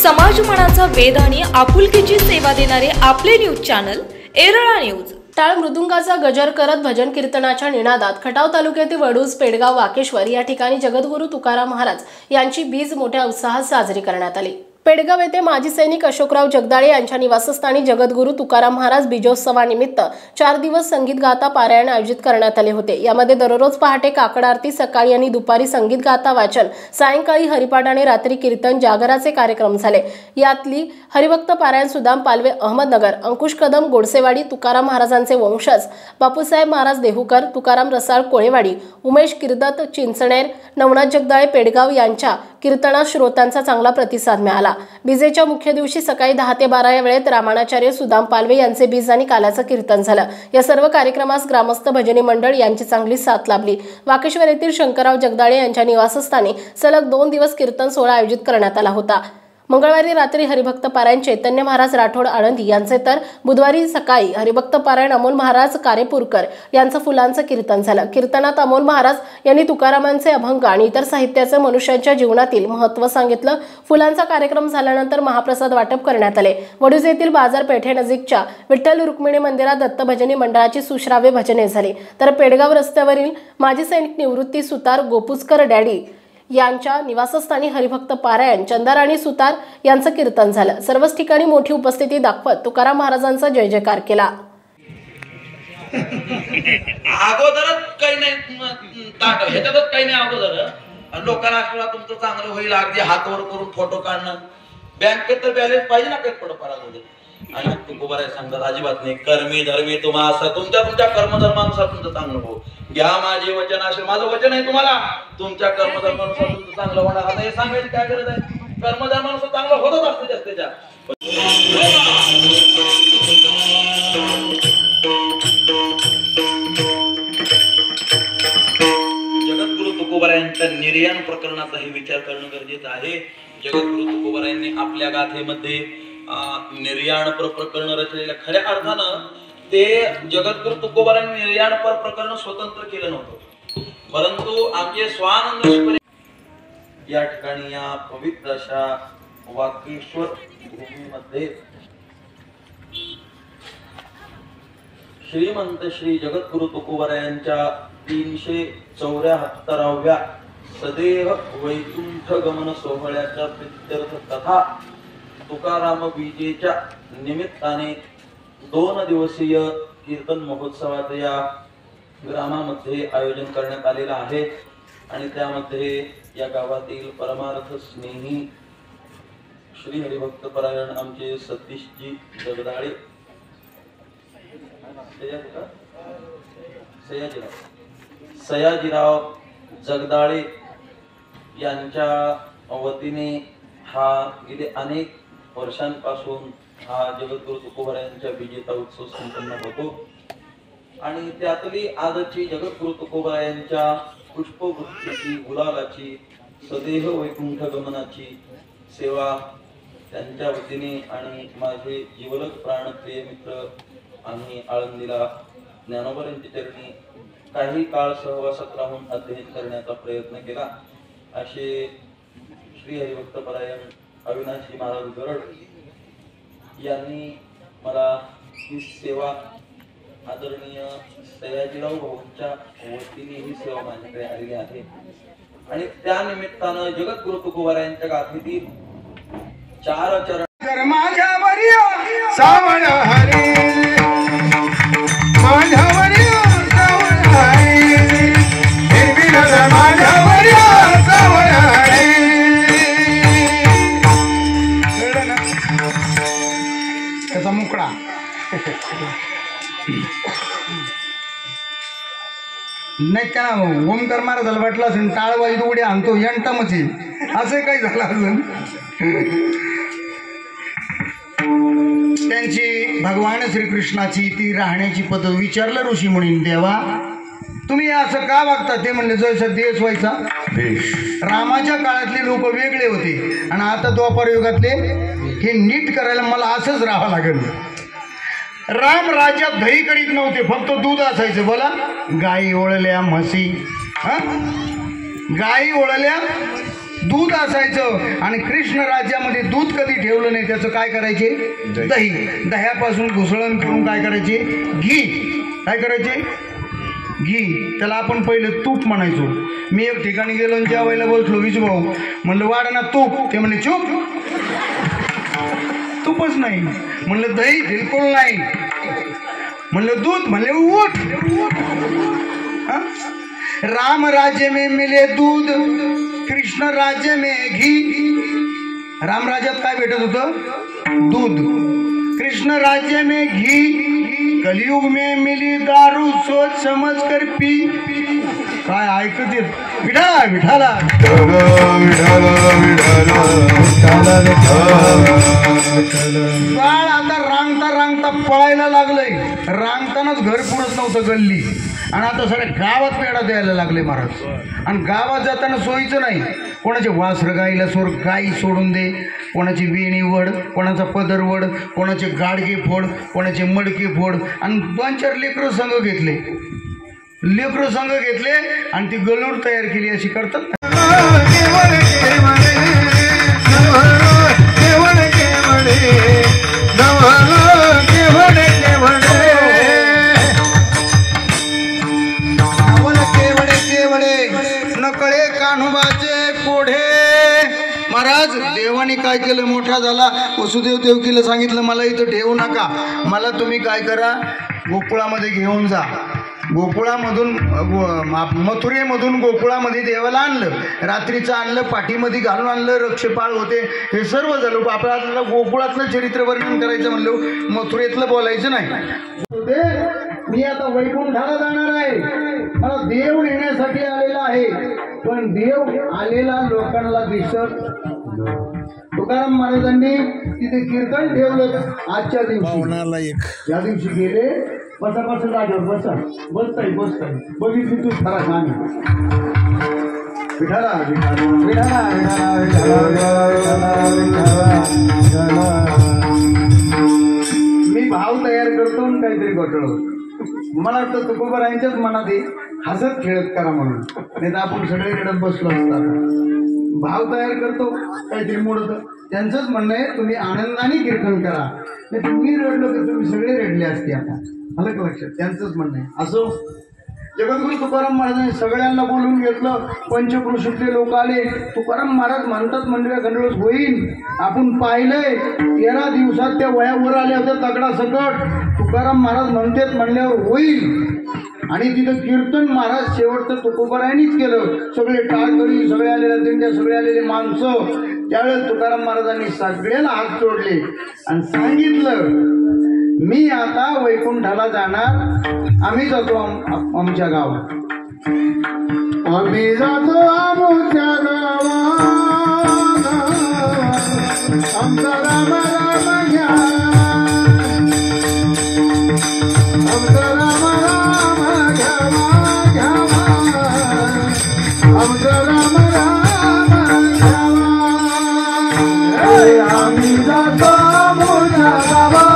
समाजमनाचा वेध आणि आपुलकीची सेवा देणारे आपले न्यूज चॅनल एरळा न्यूज। टाळ मृदुंगाचा गजर करत भजन कीर्तनाच्या निनादात खटाव तालुक्यातील वडूज, पेडगाव, वाकेश्वर या ठिकाणी जगद्गुरू तुकाराम महाराज यांची बीज मोठ्या उत्साहात साजरी करण्यात आली। पेडगाव येथे माजी सैनिक अशोकराव जगदाळे यांच्या निवासस्थानी जगद्गुरू तुकाराम महाराज बीजोत्सवानिमित्त 4 दिवस संगीत गाथा पारायण आयोजित करण्यात आले होते। यामध्ये दररोज पहाटे काकड आरती, सकाळी आणि दुपारी संगीत गाथा वाचन, सायंकाळी हरिपाठ आणि रात्री कीर्तन जागराचे कार्यक्रम झाले। यातली हरिभक्त पारायण सुदाम पालवे अहमदनगर, अंकुश कदम गोडसेवाडी, तुकाराम महाराजांचे वंशज बापूसाहेब महाराज देहूकर, तुकाराम रसाळ कोळेवाडी, उमेश किर्दत चिंचणेर, नवनाथ जगदाळे पेडगाव यांच्या कीर्तनात श्रोत्यांचा चांगला प्रतिसाद मिळाला। बीजेच्या मुख्य दिवशी सकाळी 10 ते 12 या वेळेत रामाणाचार्य सुदाम पालवे यांचे बीज आणि काल्याचं कीर्तन झालं। या सर्व कार्यक्रमास ग्रामस्थ भजनी मंडळ यांची चांगली साथ लाभली। वाकेश्वर येथील शंकरराव जगदाळे यांच्या निवासस्थानी सलग 2 दिवस कीर्तन सोहळा आयोजित करण्यात आला होता। मंगळवारी रात्री हरिभक्त पारायण चैतन्य महाराज राठोड आळंदी यांचे तर बुधवारी सकाळी हरिभक्त पारायण अमोल महाराज कारेपूरकर यांचं फुलांचं कीर्तन झालं। कीर्तनात अमोल महाराज यांनी तुकारामांचे अभंग आणि इतर साहित्याचे मनुष्यांच्या जीवनातील महत्त्व सांगितलं। फुलांचा कार्यक्रम झाल्यानंतर महाप्रसाद वाटप करण्यात आले। वडूज येथील बाजारपेठेनजीकच्या विठ्ठल रुक्मिणी मंदिरात दत्त भजनी मंडळाची सुश्राव्य भजने झाली। तर पेडगाव रस्त्यावरील माजी सैनिक निवृत्ती सुतार गोपुचकर डॅडी यांच्या निवासस्थानी हरिभक्त पारायण चंदाराणी सुतार यांचं कीर्तन झालं। सर्वच ठिकाणी मोठी उपस्थिती दाखवत तुकाराम महाराजांचा जय जयकार केला। अगोदरच काही नाही ताट ह्याच्यातच काही नाही। अगोदर लोकांना आशीर्वाद तुमचं चांगलं होईल, अगदी हातवर करून फोटो काढणं, बँकेत तर बॅलेन्स पाहिजे ना काही थोडंफार अगोदर। आणि तुकोबाराय सांगतात अजिबात नाही, कर्मी धर्मी तुम्हा असं तुमच्या कर्मधर्मानुसार तुमचं चांगलं हो। घ्या माझे वचन असेल, माझं वचन आहे तुम्हाला, तुमच्या कर्मधर्मानुसार तुमचं चांगलं होणार। आता हे सांगायची काय गरज आहे, कर्मधर्मानुसार चांगलं होतच असतं जास्तीच्या। जगद्गुरु तुकोबारायांच्या निर्याण प्रकरणाचाही विचार करणं गरजेचं आहे। जगद्गुरु तुकोबारायांनी आपल्या गाथेमध्ये निर्याण प्रकरण रचलेल्या खऱ्या अर्थानं ते जगद्गुरु तुकोबारायांनी निर्याण प्रकरण स्वतंत्र केलं नव्हतं, परंतु आमचे स्वानंद या ठिकाणी या पवित्र अशा वाकेश्वर भूमीमध्ये श्रीमंत श्री जगद्गुरु तुकोबारायांच्या 374व्या सदेह वैकुंठ गमन सोहळ्याच्या प्रीत्यर्थ तथा तुकाराम बीजेच्या निमित्ताने 2 दिवसीय कीर्तन महोत्सवाचे या ग्रामामध्ये आयोजन करण्यात आलेलं आहे। आणि त्यामध्ये या गावातील परमार्थ स्नेही श्री हरिभक्त परायण आमचे सतीशजी जगदाळे, सयाजीराव जगदाळे यांच्या वतीने हा गेले अनेक वर्षांपासून हा जगद्गुरु तुकोबारायांच्या बीजेचा उत्सव संपन्न होतो। आणि त्यातली आजची जगद्गुरु तुकोबारायांच्या पुष्पवृत्तीची, गुलालाची, सदेह वैकुंठ गमनाची सेवा त्यांच्या वतीने आणि माझे जीवलग प्राणप्रिय मित्र आम्ही आळंदीला ज्ञानोबारांच्या चरणी काही काळ सहवासात राहून अध्ययन करण्याचा प्रयत्न केला। असे श्री हरिभक्त परायण अविनाशी महाराज गरड यांनी मला ही सेवा आदरणीय सयाजीराव भाऊंच्या वतीने ही सेवा माझ्याकडे आलेली आहे। आणि त्या निमित्तानं जगद्गुरु तुकोबारायांच्या गाथेतील 4 चरण त्याचा मुकडा नाही का ओमकार महाराजाला वाटलं असेल टाळवाई उड्या आणतो यंटामची असं काही झालं असेल। त्यांची भगवान श्रीकृष्णाची ती राहण्याची पद्धत विचारलं ऋषी मुनींनी, देवा तुम्ही असं का वागता? ते म्हणले जसं देश व्हायचा देश। रामाच्या काळातले लोक वेगळे होते आणि आता द्वापार युगातले हे नीट करायला मला असंच राहावं लागेल। राम राज्यात दही करीत नव्हते, फक्त दूध असायचं। बोला, गाई ओळल्या म्हशी, गाई ओळल्या दूध असायचं आणि कृष्ण राज्यामध्ये दूध कधी ठेवलं नाही त्याचं काय करायचे दही दह्यापासून घुसळण करून काय करायचे घी काय करायचे घी त्याला आपण पहिले तूप म्हणायचो. मी एक ठिकाणी गेलो आणि जेवायला बसलो विजूभाऊ म्हणलं वाढ ना तूप ते म्हणले चूप तूपच नाही म्हणलं दही बिलकुल नाही म्हणलं दूध म्हणले उठ. राम राज्य में मिले दूध कृष्ण राज्य में घी. राम राज्यात काय भेटत होतं दूध कृष्ण राज्य में घी. कलयुग में मिली दारू सोच समझ कर पी. काय ऐकत येत विठाला विठाला बाळ आता रांगता रांगता पळायला लागलंय. रांगतानाच घर पुरत नव्हतं गल्ली आणि आता सगळ्या गावात पेढा द्यायला लागले महाराज. आणि गावात जाताना सोयीचं नाही. कोणाचे वासर गाईला सोड गाई सोडून दे कोणाची वेणी वड कोणाचा पदर वड कोणाचे गाडगे फोड कोणाचे मडके फोड आणि 2-4 लेकरं संघ घेतले आणि ती गलूर तयार केली अशी करतात. नकळे कान्होबाचे कोढे. महाराज देवाने काय केलं मोठा झाला वसुदेव देवकीला सांगितलं मला इथं ठेवू नका मला तुम्ही काय करा गोकुळामध्ये घेऊन जा. गोकुळामधून मथुरेमधून गोकुळामध्ये देवाला आणलं. रात्रीचं आणलं पाठीमध्ये घालून आणलं रक्षपाळ होते हे सर्व झालं. आपल्याला गोकुळातलं चरित्र वर्णन करायचं म्हणलं मथुरेतलं बोलायचं नाही. मी आता वैकुंठाला जाणार आहे मला देव नेण्यासाठी आलेला आहे पण देव आलेला लोकांना दिसत. तुकाराम महाराजांनी तिथे कीर्तन ठेवलं आजच्या दिवशी. ज्या दिवशी गेले बसा जागेवर बसताय बघितली तू खरा सांग विठाला विठाला मी भाव तयार करतो आणि काहीतरी घोटाळो. मला वाटतं तुकोबारायांच्याच मनात हसत खेळत करा म्हणून नाही तर आपण सगळीकडे बसलो असतात. भाव तयार करतो काहीतरी मोडत त्यांचंच म्हणणं आहे तुम्ही आनंदाने कीर्तन करा नाही तुम्ही रडलो तर तुम्ही सगळे रडले असते. आता आलं का लक्षात त्यांचंच म्हणणं आहे. असो जगद्गुरु तुकाराम महाराजांनी सगळ्यांना बोलून घेतलं. पंचक्रोशीतले लोक आले. तुकाराम महाराज म्हणतात मंडळा गंडोळस होईल. आपण पाहिलंय 13 दिवसात त्या वया वर आल्या होत्या तगडा सकट. तुकाराम महाराज म्हणतात म्हणल्यावर होईल. आणि तिथं कीर्तन महाराज शेवटचं तुकोबारायांनीच केलं. सगळे टाळकरी सगळे आलेल्या दिंड्या सगळे आलेले माणसं त्यावेळेस तुकाराम महाराजांनी सगळ्याला हात जोडले आणि सांगितलं मी आता वैकुंठाला जाणार. आम्ही जातो आमच्या गावात. आम्ही जातो आमच्या गावात आमचा राम राम घ्या आमचा राम राम घ्यावा घ्यावा आमचा राम राम घ्यावा. आम्ही जातो आमच्या गावात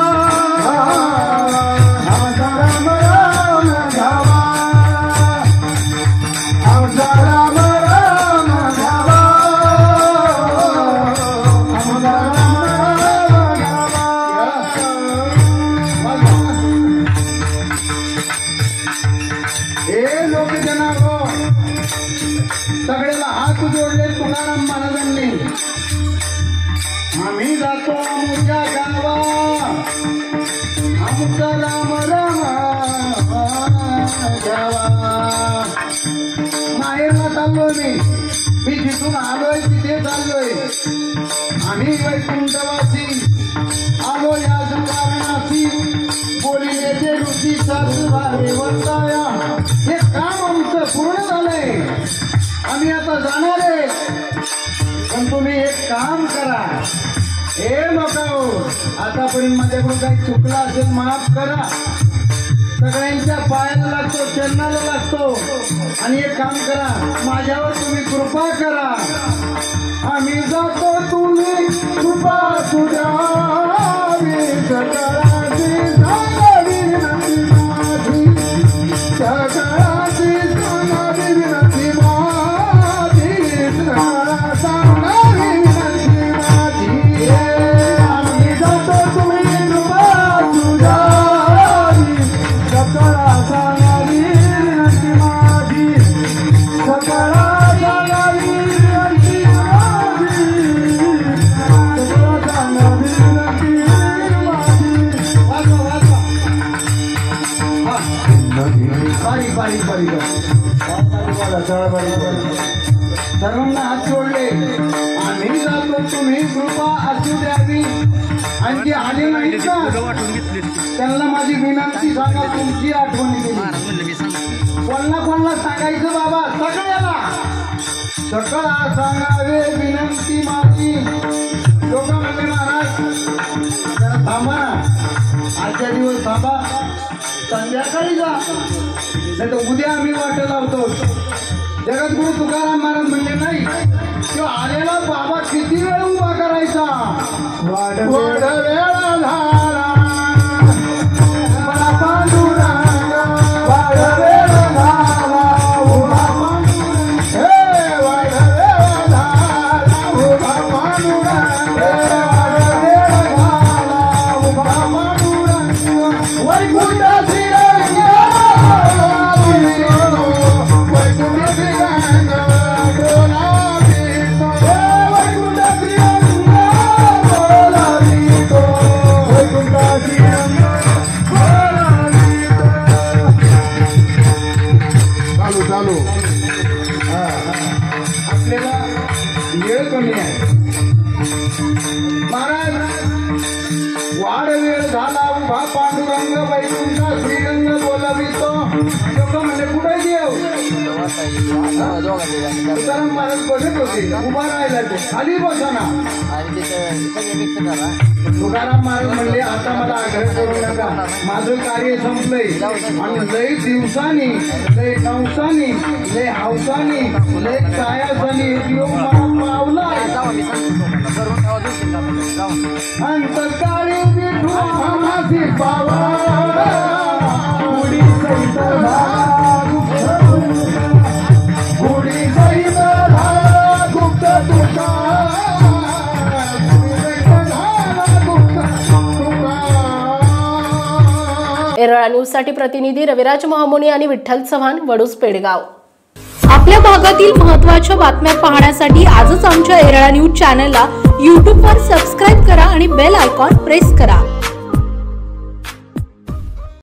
सगळ्याला हात जोडले तुकाराम महाराजांनी. आम्ही जातो आमच्या गावात आमचा राम राम घ्यावा. माहेरला चाललोय मी जिथून आलोय तिथे चाललोय. आम्ही वैकुंठवासी आलो या कारणाशी बोलिले ते ऋषी सासुबाई वर्ताया. हे काम आमचं पूर्ण झालंय. आम्ही आता जाणार आहे पण तुम्ही एक काम करा. हे लोकांनो आतापर्यंत माझ्याकडून काही चुकलं असेल माफ करा. सगळ्यांच्या पायाला लागतो चरणाला लागतो आणि एक काम करा माझ्यावर तुम्ही कृपा करा. आम्ही जातो तुम्ही कृपा तुझ्यावी सकाळची झाली विनंती माझी सकाळची झाली विनंती माझी. सर्वांना हात जोडले आम्ही जातो तुम्ही कृपा असू द्यावी आणि जे आले नाहीत ना त्यांना माझी विनंती सांगा तुमची आठवणी दिली कोणाला सांगायचं बाबा सगळ्याला सगळा सांगावे विनंती माझी लोक म्हणजे महाराज जरा थांबा ना आजच्या दिवस थांबा संध्याकाळी जा नाही तर उद्या आम्ही वाट लावतो जगद्गुरु तुकाराम महाराज म्हणले नाही तो आलेला बाबा किती वेळ उभा करायचा वाढ वेळ झाला पांडुरंग वाढ वेळ झाला उभा वाढ वेळ झाला उभा पांडुरंग वाढ वेळ झाला उभा पांडुरंग वैकुंठ आपल्याला वेळ कमी आहे महाराज वाढ वेळ झाला उभा पांडुरंग वैकुंठ श्रीरंग बोलावितो लोक म्हणजे कुठे देव तुकाराम महाराज बसत होते उभा राहिला ते खाली बसा ना तुकाराम महाराज म्हणले आता मला आग्रह करू नका माझं कार्य संपलंय आणि लय दिवसांनी लय नवसानी लय हौसानी लय कायासानी योग मला पावला अंतकाळी विठू आम्हासी पावा उडी सहित उडी सहित गुप्त तुका एरळा न्यूज साठी प्रतिनिधी रविराज महामुनी आणि विठ्ठल चव्हाण, वडूज, पेडगाव। आपल्या भागातील महत्त्वाच्या बातम्या पाहण्यासाठी आजच आमच्या एरळा न्यूज चॅनलला YouTube वर सबस्क्राइब करा आणि बेल आयकॉन प्रेस करा।